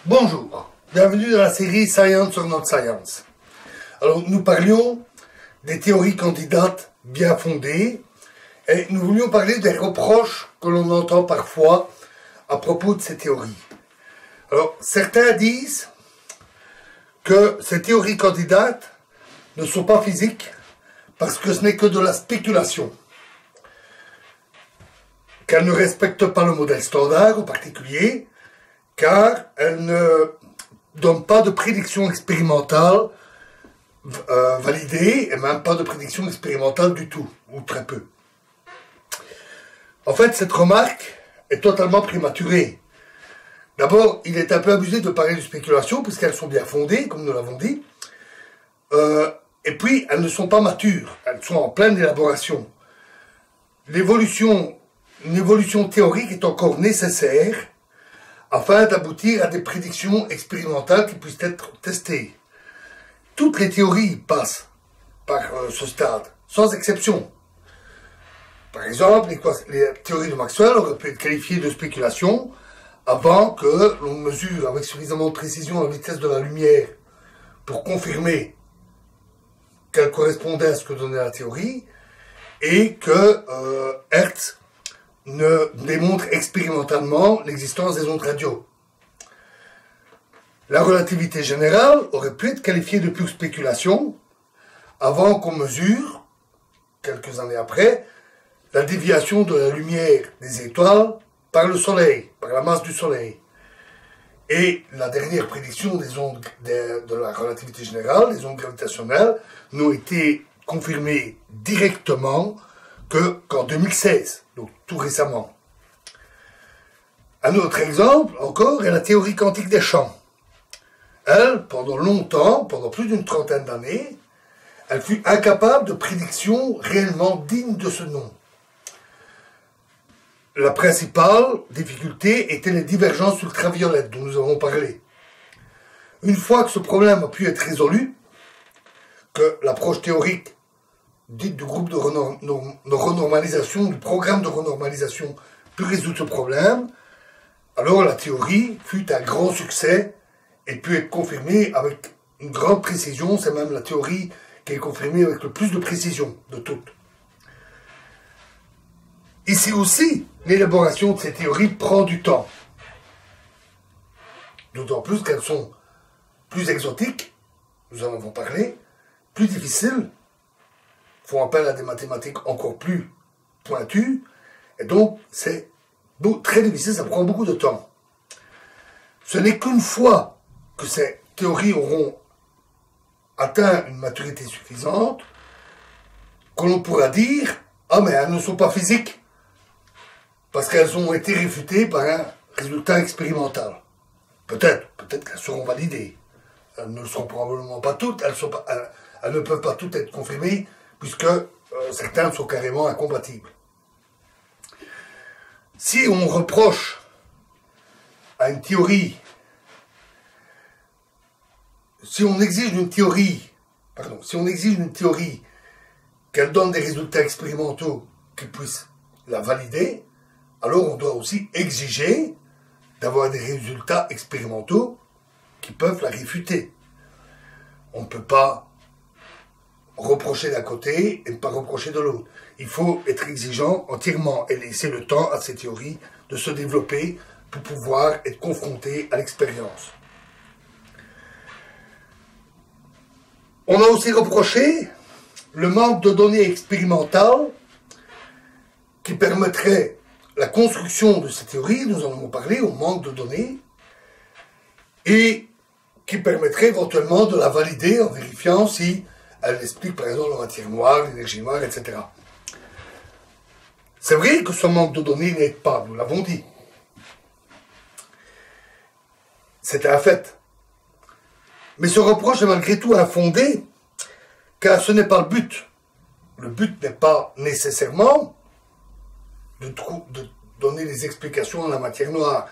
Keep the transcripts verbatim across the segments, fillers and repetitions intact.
Bonjour, bienvenue dans la série Science sur notre science. Alors nous parlions des théories candidates bien fondées et nous voulions parler des reproches que l'on entend parfois à propos de ces théories. Alors certains disent que ces théories candidates ne sont pas physiques parce que ce n'est que de la spéculation, qu'elles ne respectent pas le modèle standard en particulier, car elles ne donnent pas de prédiction expérimentale euh, validée, et même pas de prédiction expérimentale du tout, ou très peu. En fait, cette remarque est totalement prématurée. D'abord, il est un peu abusé de parler de spéculation, puisqu'elles sont bien fondées, comme nous l'avons dit, euh, et puis elles ne sont pas matures, elles sont en pleine élaboration. L'évolution, une évolution théorique est encore nécessaire, afin d'aboutir à des prédictions expérimentales qui puissent être testées. Toutes les théories passent par euh, ce stade, sans exception. Par exemple, les, les théories de Maxwell auraient pu être qualifiées de spéculation avant que l'on mesure avec suffisamment de précision la vitesse de la lumière pour confirmer qu'elle correspondait à ce que donnait la théorie, et que euh, Hertz ne démontre expérimentalement l'existence des ondes radio. La relativité générale aurait pu être qualifiée de pure spéculation avant qu'on mesure, quelques années après, la déviation de la lumière des étoiles par le Soleil, par la masse du Soleil. Et la dernière prédiction des ondes de, de la relativité générale, les ondes gravitationnelles, n'ont été confirmées directement que qu'en deux mille seize, donc tout récemment. Un autre exemple, encore, est la théorie quantique des champs. Elle, pendant longtemps, pendant plus d'une trentaine d'années, elle fut incapable de prédiction réellement digne de ce nom. La principale difficulté était les divergences ultraviolettes dont nous avons parlé. Une fois que ce problème a pu être résolu, que l'approche théorique dite du groupe de, renorm de renormalisation, du programme de renormalisation, put résoudre ce problème, alors la théorie fut un grand succès et put être confirmée avec une grande précision. C'est même la théorie qui est confirmée avec le plus de précision de toutes. Ici aussi, l'élaboration de ces théories prend du temps. D'autant plus qu'elles sont plus exotiques, nous en avons parlé, plus difficiles, font appel à des mathématiques encore plus pointues, et donc c'est très difficile, ça prend beaucoup de temps. Ce n'est qu'une fois que ces théories auront atteint une maturité suffisante, que l'on pourra dire « Ah mais elles ne sont pas physiques, parce qu'elles ont été réfutées par un résultat expérimental. » Peut-être, peut-être qu'elles seront validées. Elles ne le seront probablement pas toutes, elles, sont pas, elles, elles ne peuvent pas toutes être confirmées, puisque euh, certains sont carrément incompatibles. Si on reproche à une théorie, si on exige une théorie, pardon, si on exige une théorie qu'elle donne des résultats expérimentaux qui puissent la valider, alors on doit aussi exiger d'avoir des résultats expérimentaux qui peuvent la réfuter. On ne peut pas reprocher d'un côté et ne pas reprocher de l'autre. Il faut être exigeant entièrement et laisser le temps à ces théories de se développer pour pouvoir être confronté à l'expérience. On a aussi reproché le manque de données expérimentales qui permettraient la construction de ces théories, nous en avons parlé, au manque de données, et qui permettrait éventuellement de la valider en vérifiant si elle explique par exemple la matière noire, l'énergie noire, et cetera. C'est vrai que ce manque de données n'aide pas, nous l'avons dit. C'est un fait. Mais ce reproche est malgré tout infondé, car ce n'est pas le but. Le but n'est pas nécessairement de, de donner des explications à la matière noire.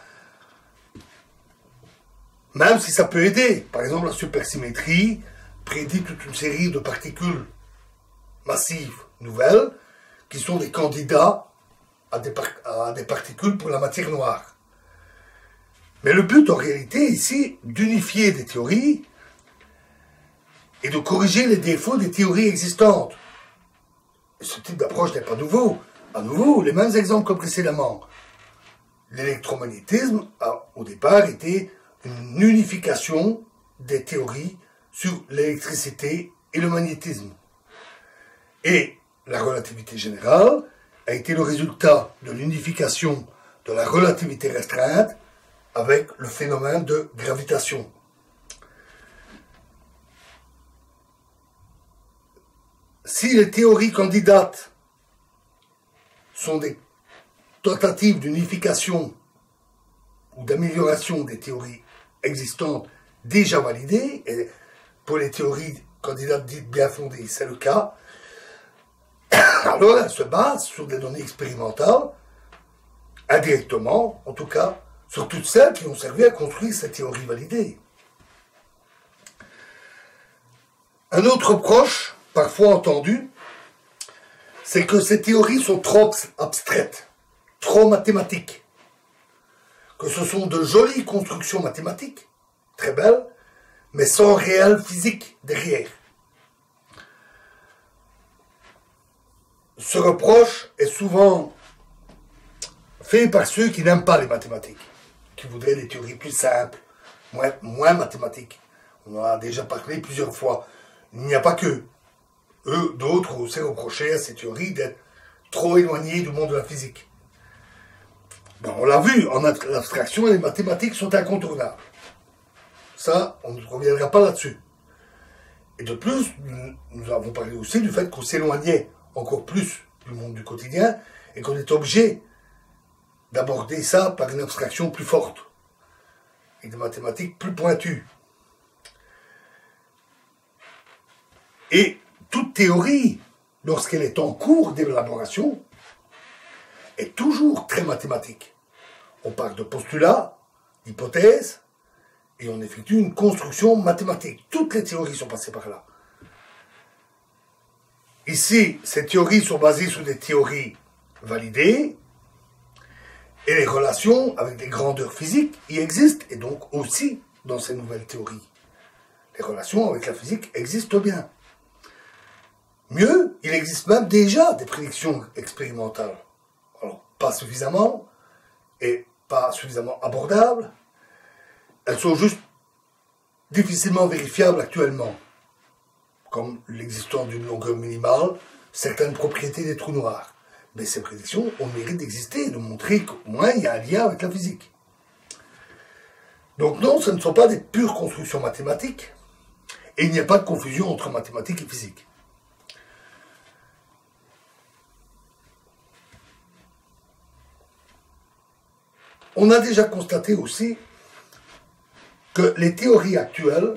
Même si ça peut aider. Par exemple, la supersymétrie prédit toute une série de particules massives nouvelles qui sont des candidats à des, à des particules pour la matière noire. Mais le but en réalité ici, d'unifier des théories et de corriger les défauts des théories existantes. Et ce type d'approche n'est pas nouveau. À nouveau, les mêmes exemples que précédemment. L'électromagnétisme a au départ été une unification des théories sur l'électricité et le magnétisme. Et la relativité générale a été le résultat de l'unification de la relativité restreinte avec le phénomène de gravitation. Si les théories candidates sont des tentatives d'unification ou d'amélioration des théories existantes déjà validées, et pour les théories candidates dites bien fondées, c'est le cas, alors elles se basent sur des données expérimentales, indirectement, en tout cas, sur toutes celles qui ont servi à construire ces théories validées. Un autre reproche, parfois entendu, c'est que ces théories sont trop abstraites, trop mathématiques, que ce sont de jolies constructions mathématiques, très belles, mais sans réel physique derrière. Ce reproche est souvent fait par ceux qui n'aiment pas les mathématiques, qui voudraient des théories plus simples, moins, moins mathématiques. On en a déjà parlé plusieurs fois. Il n'y a pas que eux, d'autres aussi reproché à ces théories d'être trop éloignées du monde de la physique. Ben, on l'a vu, en abstraction, les mathématiques sont incontournables. Ça, on ne reviendra pas là-dessus. Et de plus, nous avons parlé aussi du fait qu'on s'éloignait encore plus du monde du quotidien et qu'on est obligé d'aborder ça par une abstraction plus forte et des mathématiques plus pointues. Et toute théorie, lorsqu'elle est en cours d'élaboration, est toujours très mathématique. On part de postulats, d'hypothèses, et on effectue une construction mathématique. Toutes les théories sont passées par là. Ici, ces théories sont basées sur des théories validées, et les relations avec des grandeurs physiques y existent, et donc aussi dans ces nouvelles théories. Les relations avec la physique existent bien. Mieux, il existe même déjà des prédictions expérimentales. Alors, pas suffisamment, et pas suffisamment abordables. Elles sont juste difficilement vérifiables actuellement, comme l'existence d'une longueur minimale, certaines propriétés des trous noirs. Mais ces prédictions ont le mérite d'exister et de montrer qu'au moins il y a un lien avec la physique. Donc non, ce ne sont pas des pures constructions mathématiques, et il n'y a pas de confusion entre mathématiques et physique. On a déjà constaté aussi que les théories actuelles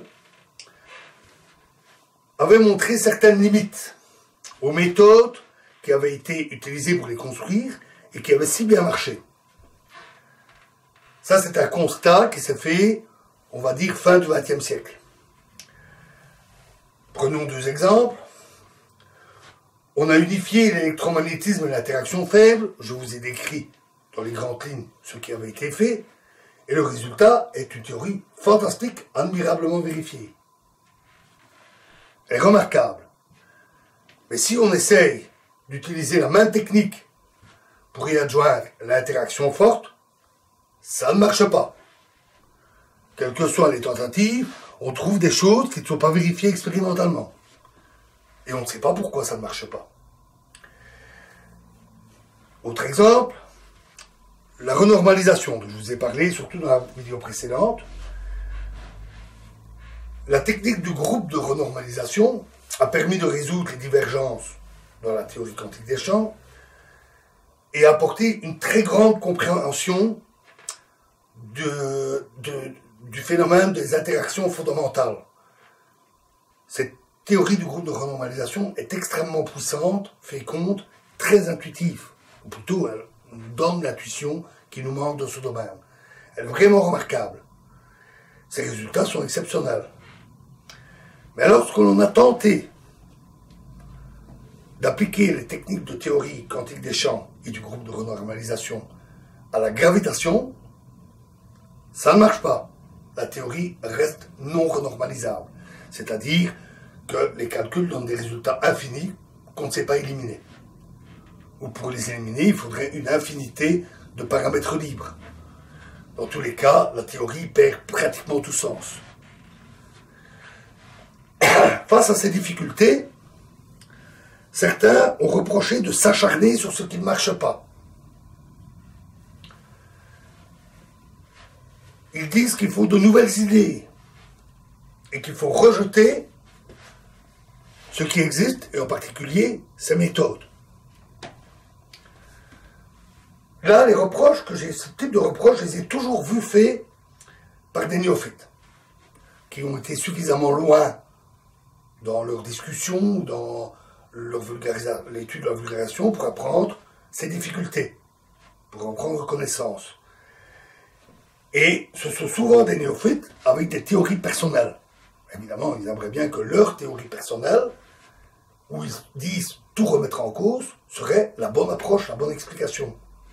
avaient montré certaines limites aux méthodes qui avaient été utilisées pour les construire et qui avaient si bien marché. Ça, c'est un constat qui s'est fait, on va dire, fin du vingtième siècle. Prenons deux exemples. On a unifié l'électromagnétisme et l'interaction faible. Je vous ai décrit dans les grandes lignes ce qui avait été fait. Et le résultat est une théorie fantastique, admirablement vérifiée. Elle est remarquable. Mais si on essaye d'utiliser la même technique pour y adjoindre l'interaction forte, ça ne marche pas. Quelles que soient les tentatives, on trouve des choses qui ne sont pas vérifiées expérimentalement. Et on ne sait pas pourquoi ça ne marche pas. Autre exemple, la renormalisation, dont je vous ai parlé, surtout dans la vidéo précédente. La technique du groupe de renormalisation a permis de résoudre les divergences dans la théorie quantique des champs et a apporté une très grande compréhension de, de, du phénomène des interactions fondamentales. Cette théorie du groupe de renormalisation est extrêmement puissante, féconde, très intuitive. Ou plutôt, elle nous donne l'intuition qui nous manque dans ce domaine. Elle est vraiment remarquable. Ses résultats sont exceptionnels. Mais lorsque l'on a tenté d'appliquer les techniques de théorie quantique des champs et du groupe de renormalisation à la gravitation, ça ne marche pas. La théorie reste non renormalisable. C'est-à-dire que les calculs donnent des résultats infinis qu'on ne sait pas éliminer. Ou pour les éliminer, il faudrait une infinité de paramètres libres. Dans tous les cas, la théorie perd pratiquement tout sens. Face à ces difficultés, certains ont reproché de s'acharner sur ce qui ne marche pas. Ils disent qu'il faut de nouvelles idées et qu'il faut rejeter ce qui existe, et en particulier ces méthodes. Là, les reproches que j'ai, ce type de reproches, je les ai toujours vus faits par des néophytes, qui ont été suffisamment loin dans leur discussion, dans leur l'étude de leur vulgarisation, pour apprendre ces difficultés, pour en prendre connaissance. Et ce sont souvent des néophytes avec des théories personnelles. Évidemment, ils aimeraient bien que leur théorie personnelle, où ils disent tout remettre en cause, serait la bonne approche, la bonne explication.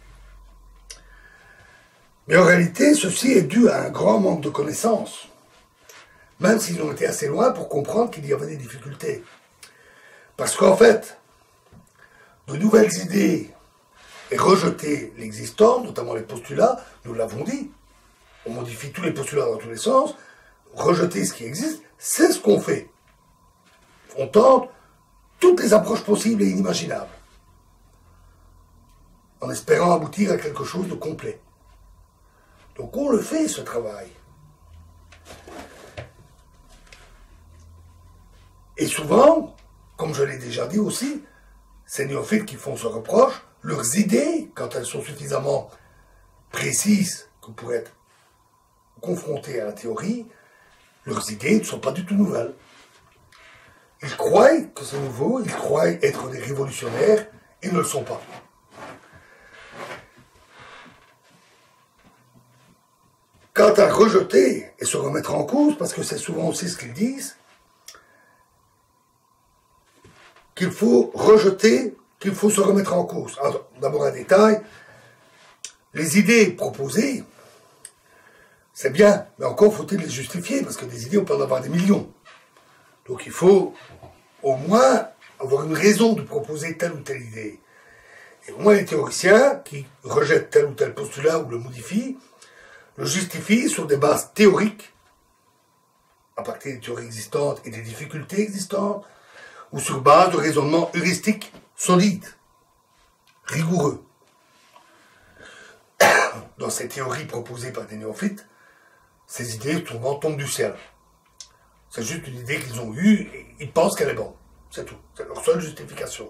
Mais en réalité, ceci est dû à un grand manque de connaissances, même s'ils ont été assez loin pour comprendre qu'il y avait des difficultés. Parce qu'en fait, de nouvelles idées et rejeter l'existant, notamment les postulats, nous l'avons dit, on modifie tous les postulats dans tous les sens, rejeter ce qui existe, c'est ce qu'on fait. On tente toutes les approches possibles et inimaginables, en espérant aboutir à quelque chose de complet. Donc on le fait, ce travail. Et souvent, comme je l'ai déjà dit aussi, ces néophytes qui font ce reproche, leurs idées, quand elles sont suffisamment précises que pour être confrontées à la théorie, leurs idées ne sont pas du tout nouvelles. Ils croient que c'est nouveau, ils croient être des révolutionnaires, ils ne le sont pas. Quant à rejeter et se remettre en cause, parce que c'est souvent aussi ce qu'ils disent, qu'il faut rejeter, qu'il faut se remettre en cause. D'abord un détail, les idées proposées, c'est bien, mais encore faut-il les justifier, parce que des idées, on peut en avoir des millions. Donc il faut au moins avoir une raison de proposer telle ou telle idée. Et au moins les théoriciens qui rejettent tel ou tel postulat ou le modifient, le justifient sur des bases théoriques, à partir des théories existantes et des difficultés existantes, ou sur base de raisonnements heuristiques solides, rigoureux. Dans ces théories proposées par des néophytes, ces idées souvent tombent du ciel. C'est juste une idée qu'ils ont eue et ils pensent qu'elle est bonne. C'est tout. C'est leur seule justification.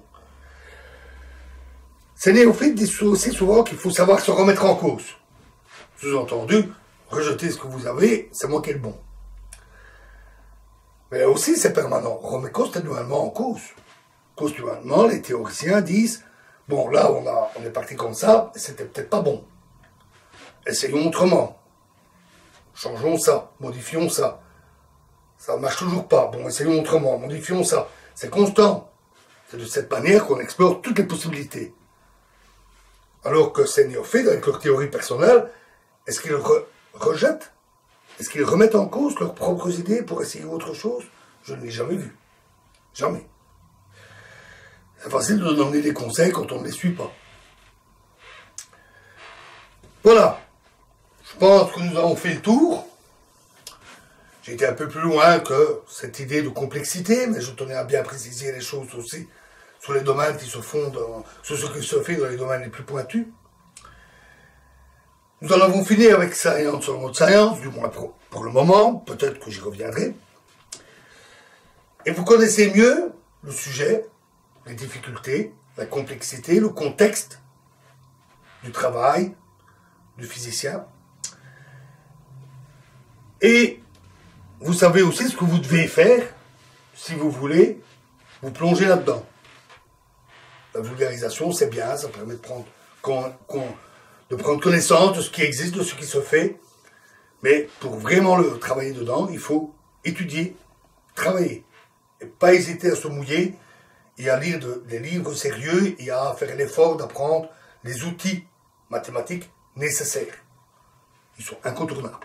Ces néophytes disent aussi souvent qu'il faut savoir se remettre en cause. Sous-entendu, rejeter ce que vous avez, c'est moi qui ai le bon. Mais là aussi, c'est permanent. On remet continuellement en cause. Continuellement, les théoriciens disent, bon, là, on, a, on est parti comme ça, et c'était peut-être pas bon. Essayons autrement. Changeons ça, modifions ça. Ça ne marche toujours pas. Bon, essayons autrement, modifions ça. C'est constant. C'est de cette manière qu'on explore toutes les possibilités. Alors que ces néophytes, avec leur théorie personnelle, est-ce qu'ils re rejettent? Est-ce qu'ils remettent en cause leurs propres idées pour essayer autre chose? Je ne l'ai jamais vu. Jamais. C'est facile de donner des conseils quand on ne les suit pas. Voilà. Je pense que nous avons fait le tour. J'ai été un peu plus loin que cette idée de complexité, mais je tenais à bien préciser les choses aussi sur les domaines qui se font, dans, sur ce qui se fait dans les domaines les plus pointus. Nous en avons fini avec Science sur notre Science, du moins pour, pour le moment, peut-être que j'y reviendrai. Et vous connaissez mieux le sujet, les difficultés, la complexité, le contexte du travail du physicien. Et vous savez aussi ce que vous devez faire si vous voulez vous plonger là-dedans. La vulgarisation, c'est bien, ça permet de prendre, con, con, de prendre connaissance de ce qui existe, de ce qui se fait. Mais pour vraiment le travailler dedans, il faut étudier, travailler. Et pas hésiter à se mouiller et à lire de, des livres sérieux et à faire l'effort d'apprendre les outils mathématiques nécessaires. Ils sont incontournables.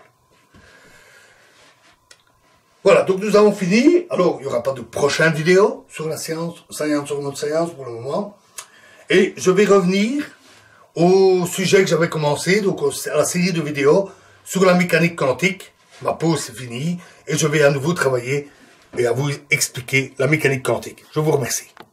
Voilà, donc nous avons fini. Alors, il n'y aura pas de prochaine vidéo sur la science, science sur notre science pour le moment. Et je vais revenir au sujet que j'avais commencé, donc à la série de vidéos sur la mécanique quantique. Ma pause c'est fini et je vais à nouveau travailler et à vous expliquer la mécanique quantique. Je vous remercie.